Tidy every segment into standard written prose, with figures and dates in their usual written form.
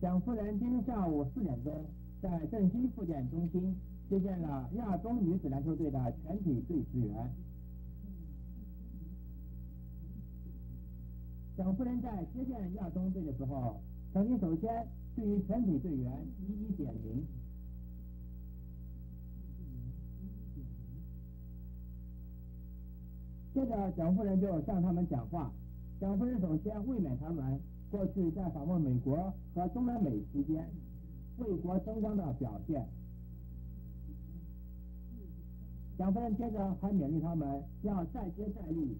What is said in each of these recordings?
蒋夫人今天下午4点钟在振兴复健中心接见了亚中女子篮球队的全体队职员。蒋夫人在接见亚中队的时候，曾经首先对于全体队员一一点名。接着蒋夫人就向他们讲话。蒋夫人首先慰勉他们过去在访问美国和中南美期间为国争光的表现。蒋夫人接着还勉励他们要再接再厉。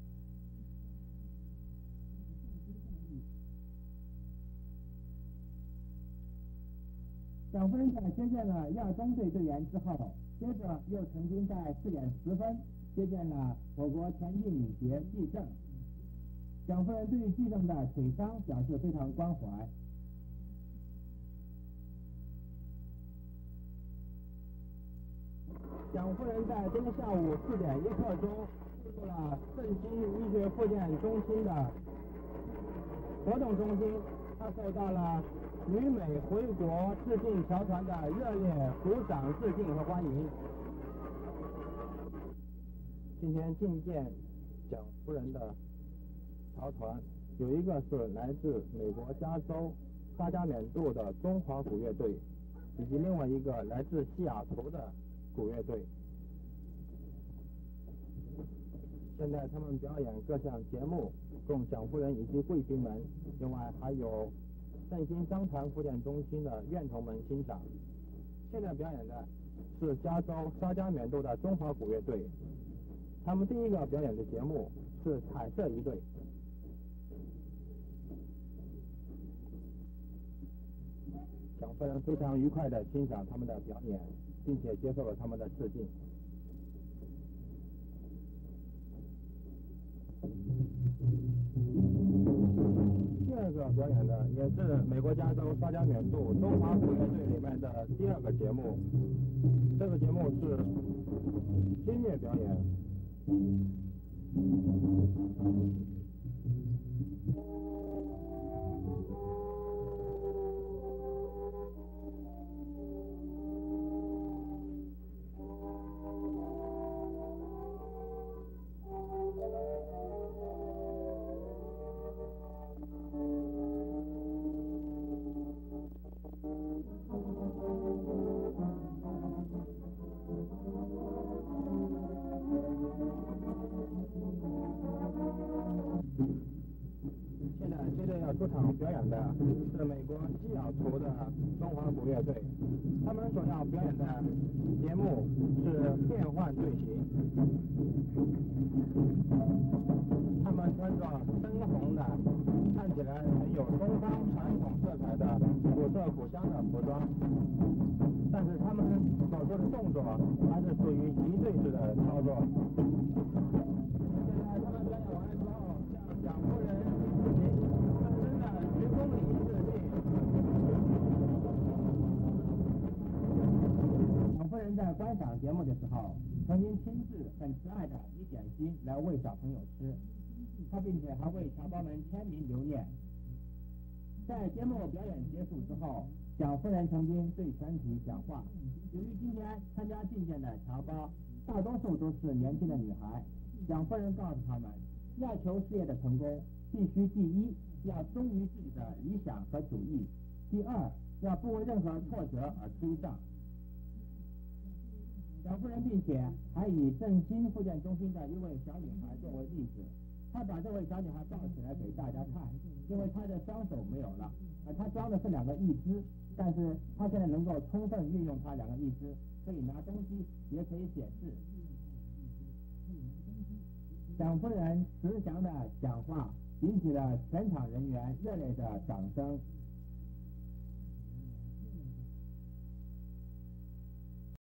蒋夫人在接见了亚中队队员之后，接着又曾经在4点10分接见了我国田径女杰季正。蒋夫人对季正的腿伤表示非常关怀。蒋夫人在今天下午4点1刻钟进入了振兴医学复健中心的活动中心，她受到了旅美回国致敬侨团的热烈鼓掌致敬和欢迎。今天觐见蒋夫人的侨团有一个是来自美国加州沙加缅度的中华鼓乐队，以及另外一个来自西雅图的鼓乐队。现在他们表演各项节目供蒋夫人以及贵宾们，另外还有振兴商团复健中心的院童们欣赏。现在表演的是加州沙加缅度的中华鼓乐队，他们第一个表演的节目是彩色一队。蒋夫人非常愉快地欣赏他们的表演，并且接受了他们的致敬。第二个表演的也是美国加州沙加缅度中华鼓乐队里面的第二个节目，这个节目是音乐表演。现在接着要出场表演的是美国西雅图的中华鼓乐队，他们所要表演的节目是变换队形。他们穿着深红的，看起来很有东方传统色彩的古色古香的服装，但是他们所做的动作还是属于仪队式的操作。现在他们表演完了之后，向蒋夫人深深的鞠躬礼致敬。蒋夫人在观赏节目的时候，曾经亲自很慈爱的以点心来喂小朋友吃，她并且还为侨胞们签名留念。在节目表演结束之后，蒋夫人曾经对全体讲话。由于今天参加觐见的侨胞大多数都是年轻的女孩，蒋夫人告诉他们，要求事业的成功，必须第一要忠于自己的理想和主义，第二要不为任何挫折而推让。蒋夫人并且还以振兴复健中心的一位小女孩作为例子，她把这位小女孩抱起来给大家看，因为她的双手没有了，她装的是2个义肢，但是她现在能够充分运用她2个义肢，可以拿东西，也可以写字。蒋夫人慈祥的讲话引起了全场人员热烈的掌声。